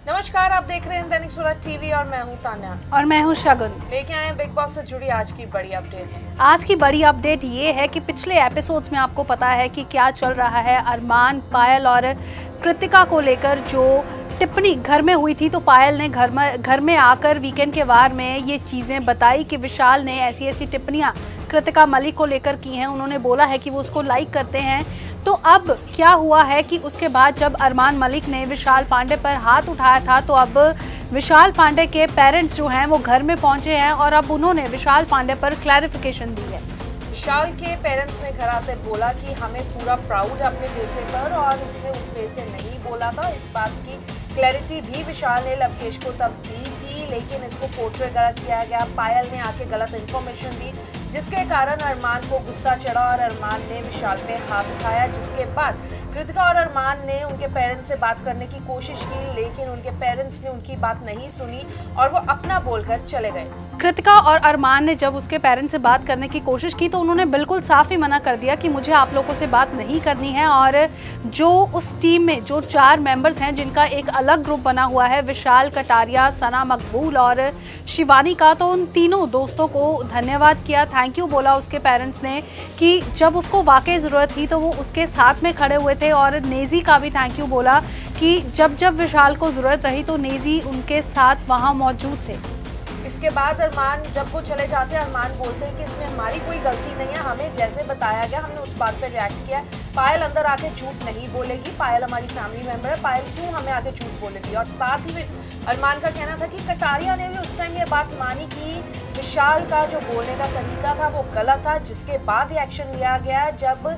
नमस्कार, आप देख रहे हैं दैनिक सवेरा टीवी और मैं हूं तान्या और मैं हूं शगुन। लेके आए हैं बिग बॉस से जुड़ी आज की बड़ी अपडेट। आज की बड़ी अपडेट ये है कि पिछले एपिसोड्स में आपको पता है कि क्या चल रहा है। अरमान, पायल और कृतिका को लेकर जो टिप्पणी घर में हुई थी, तो पायल ने घर में आकर वीकेंड के वार में ये चीज़ें बताई कि विशाल ने ऐसी टिप्पणियां कृतिका मलिक को लेकर की हैं। उन्होंने बोला है कि वो उसको लाइक करते हैं। तो अब क्या हुआ है कि उसके बाद जब अरमान मलिक ने विशाल पांडे पर हाथ उठाया था, तो अब विशाल पांडे के पेरेंट्स जो हैं वो घर में पहुंचे हैं और अब उन्होंने विशाल पांडे पर क्लैरिफिकेशन दी है। विशाल के पेरेंट्स ने घर आते बोला कि हमें पूरा प्राउड है अपने बेटे पर और उसने उस वे से नहीं बोला था। इस बात की क्लैरिटी भी विशाल ने लवकेश को तब दी थी, लेकिन इसको पोर्ट्रे गलत किया गया। पायल ने आके गलत इन्फॉर्मेशन दी, जिसके कारण अरमान को गुस्सा चढ़ा और अरमान ने विशाल पे हाथ उठाया। जिसके बाद कृतिका और अरमान ने उनके पेरेंट्स से बात करने की कोशिश की, लेकिन उनके पेरेंट्स ने उनकी बात नहीं सुनी और वो अपना बोलकर चले गए। कृतिका और अरमान ने जब उसके पेरेंट्स से बात करने की कोशिश की, तो उन्होंने बिल्कुल साफ ही मना कर दिया कि मुझे आप लोगों से बात नहीं करनी है। और जो उस टीम में जो 4 मेंबर्स हैं, जिनका एक अलग ग्रुप बना हुआ है, विशाल, कटारिया, सना मकबूल और शिवानी का, तो उन तीनों दोस्तों को धन्यवाद किया, थैंक यू बोला उसके पेरेंट्स ने कि जब उसको वाकई ज़रूरत थी तो वो उसके साथ में खड़े हुए थे। और नेजी का भी थैंक यू बोला कि जब जब विशाल को ज़रूरत रही तो नेजी उनके साथ वहाँ मौजूद थे। इसके बाद अरमान जब वो चले जाते हैं, अरमान बोलते हैं कि इसमें हमारी कोई गलती नहीं है, हमें जैसे बताया गया हमने उस बात पे रिएक्ट किया। पायल अंदर आके झूठ नहीं बोलेगी, पायल हमारी फैमिली मेंबर है, पायल क्यों हमें आके झूठ बोलेगी। और साथ ही अरमान का कहना था कि कटारिया ने भी उस टाइम ये बात मानी कि विशाल का जो बोलने का तरीका था वो गलत था, जिसके बाद ये एक्शन लिया गया।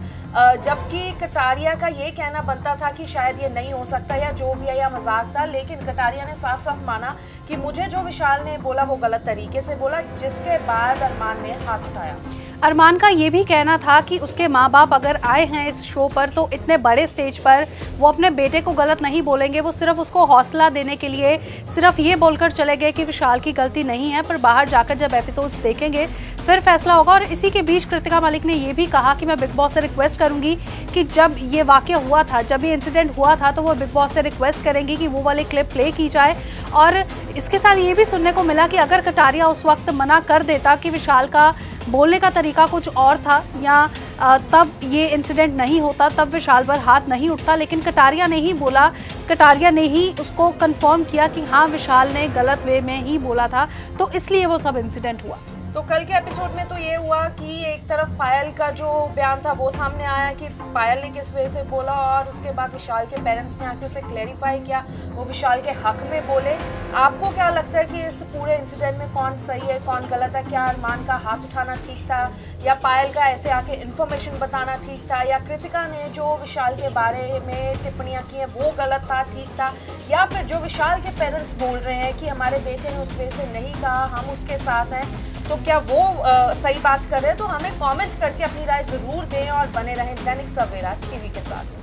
जबकि कटारिया का ये कहना बनता था कि शायद ये नहीं हो सकता या जो भी है या मजाक था, लेकिन कटारिया ने साफ साफ माना कि मुझे जो विशाल ने बोला वो गलत तरीके से बोला, जिसके बाद अरमान ने हाथ उठाया। अरमान का ये भी कहना था कि उसके माँ बाप अगर आए हैं इस शो पर तो इतने बड़े स्टेज पर वो अपने बेटे को गलत नहीं बोलेंगे। वो सिर्फ उसको हौसला देने के लिए सिर्फ ये बोलकर चले गए कि विशाल की गलती नहीं है, पर बाहर जाकर जब एपिसोड्स देखेंगे फिर फैसला होगा। और इसी के बीच कृतिका मलिक ने ये भी कहा कि मैं बिग बॉस से रिक्वेस्ट करूंगी कि जब ये वाक़या हुआ था, जब ये इंसिडेंट हुआ था, तो वो बिग बॉस से रिक्वेस्ट करेंगी कि वो वाले क्लिप प्ले की जाए। और इसके साथ ये भी सुनने को मिला कि अगर कटारिया उस वक्त मना कर देता कि विशाल का बोलने का तरीका कुछ और था या तब ये इंसिडेंट नहीं होता, तब विशाल पर हाथ नहीं उठता। लेकिन कटारिया ने ही बोला, कटारिया ने ही उसको कंफर्म किया कि हाँ विशाल ने गलत वे में ही बोला था, तो इसलिए वो सब इंसिडेंट हुआ। तो कल के एपिसोड में तो ये हुआ कि एक तरफ पायल का जो बयान था वो सामने आया कि पायल ने किस वजह से बोला, और उसके बाद विशाल के पेरेंट्स ने आके उसे क्लैरिफाई किया, वो विशाल के हक में बोले। आपको क्या लगता है कि इस पूरे इंसिडेंट में कौन सही है कौन गलत है? क्या अरमान का हाथ उठाना ठीक था, या पायल का ऐसे आके इन्फॉर्मेशन बताना ठीक था, या कृतिका ने जो विशाल के बारे में टिप्पणियाँ की हैं वो गलत था, ठीक था, या फिर जो विशाल के पेरेंट्स बोल रहे हैं कि हमारे बेटे ने उस वजह से नहीं कहा, हम उसके साथ हैं, तो क्या वो सही बात कर रहे हैं? तो हमें कमेंट करके अपनी राय ज़रूर दें और बने रहें दैनिक सवेरा टीवी के साथ।